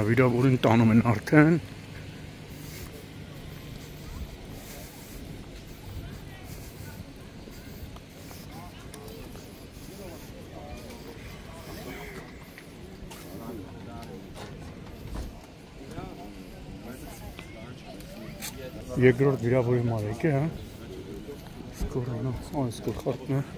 վիրավորին տանում են արդեն։ Երկրորդ վիրավորի մարեք է, հա։ Սկորնա, այս գլխարկն է։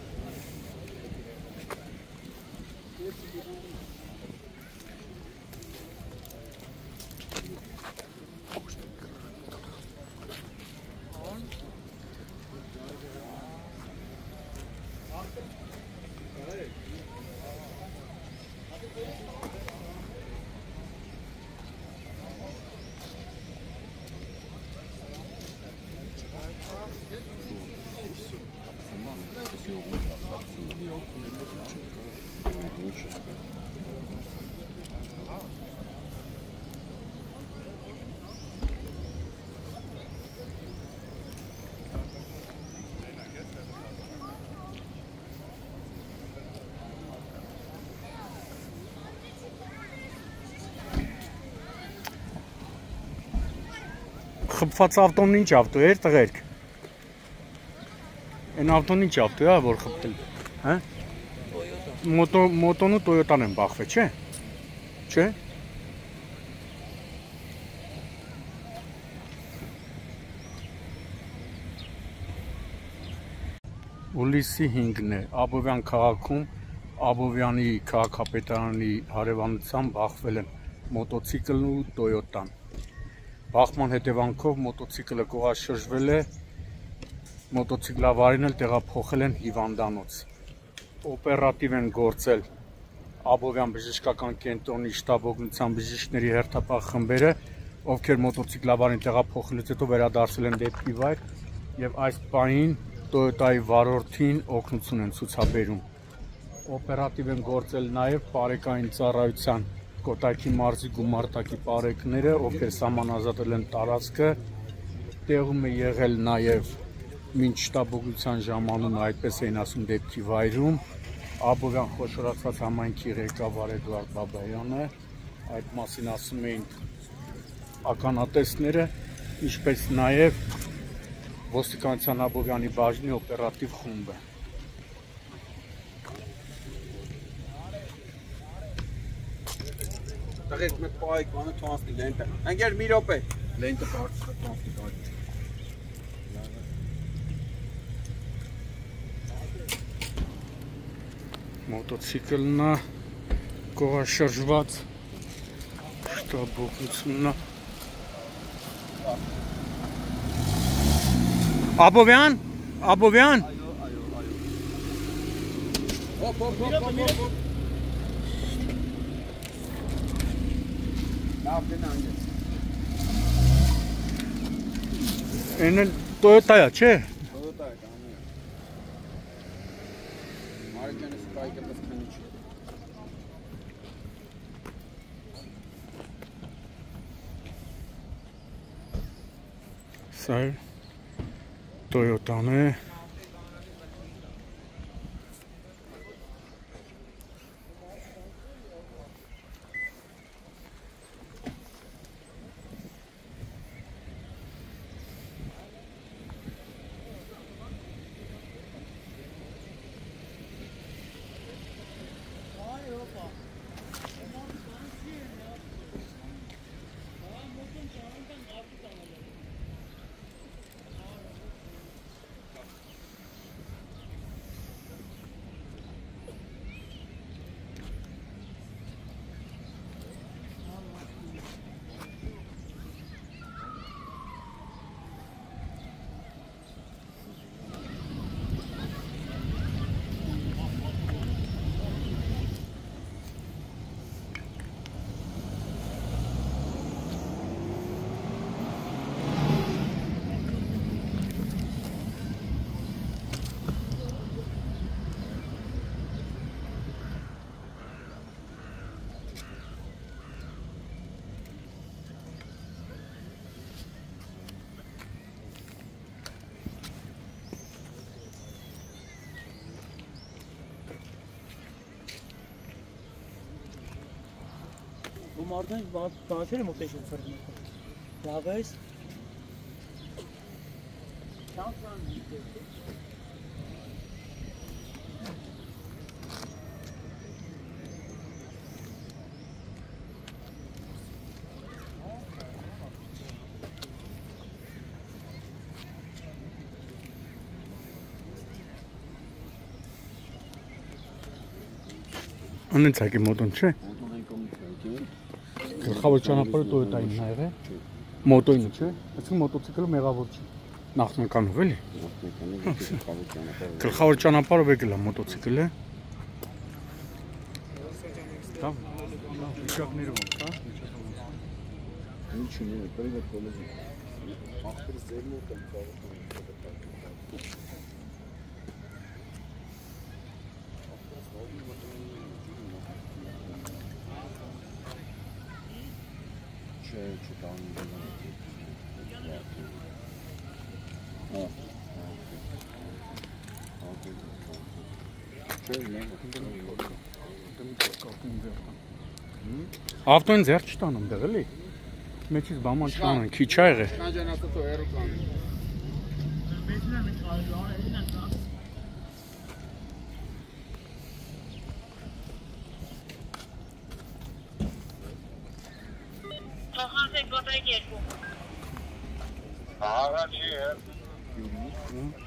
Խփված ավտոն ինչ ավտո էր, տղերք։ Այն ավտոն ինչ ավտո է, որ խփել, հա? Մոտոն ու Toyota-ն են բախվել, չէ՞։ Չէ՞։ Հուլիսի 5-ն է, Աբովյան քաղաքում, Աբովյանի քաղաքապետարանի հարևանությամբ բախվել են մոտոցիկլն ու Toyota-ն։ Բախման հետևանքով մոտոցիկլը կողաշրջվել է, մոտոցիկլավարին էլ տեղափոխել են հիվանդանոց։ Օպերատիվ են գործել Աբովյան բժշկական կենտրոնի շտաբ օգնության բժիշկների հերթապահ խմբերը, ովքեր մոտոցիկլավարին տեղափոխելուց հետո վերադարձել են դեպքի վայր եւ այս պահին Toyota-ի վարորդին օգնություն են ցուցաբերում։ Օպերատիվ են գործել նաեւ բարեկային ծառայության Կոտայքի մարզի գումարտակի պարեկները, ովքեր սահմանազատել են տարածքը, տեղում է եղել նաև մինչ շտաբօգնության ժամանումը, այդպես էին ասում դեպքի վայրում, Աբովյան խոշորացված համայնքի ղեկավար Էդուարդ Բաբայանը, այդ մասին ասում էին ականատեսները, ինչպես նաև ոստիկանության Աբովյանի բաժնի օպերատիվ խումբը։ Տղերք մեկ պահեք բանը թողանցնի լենտը։ Ընկեր մի րոպե։ Լենտը բարձրացնի կարելի։ Մոտոցիկլն է կողաշրջված, շտաբօգնությունն է։ Աբովյան, Աբովյան։ Հոп։ Այն Toyota-ը, չէ՞։ Toyota-ը կանի է։ Մարիկյանը սպայկը պես քնի չի։ Սա Toyota-ն է։ գումարдан բանացել եմ օտեշ ֆերմը։ Լավ է։ Անենց ակի մոտոն չէ։ Գլխավոր ճանապարհը Toyota-ին նայր է։ Մոտոյինը չէ։ Այսինքն մոտոցիկլը մեղավոր չի։ Նախնականով էլի։ Գլխավոր ճանապարհով եկել է մոտոցիկլը։ Դա վիճակները ոնց, հա։ Ինչ ունի, պետք է կոլեջի։ Ախր ձեր մոտ եմ կարող։ Ավտոն ձեռ չտանում դեռ էլի։ Մեջից բաման չանան, քիչ ա եղել։ Կանջանացա թո հերո կան։ Ահա չի հեր։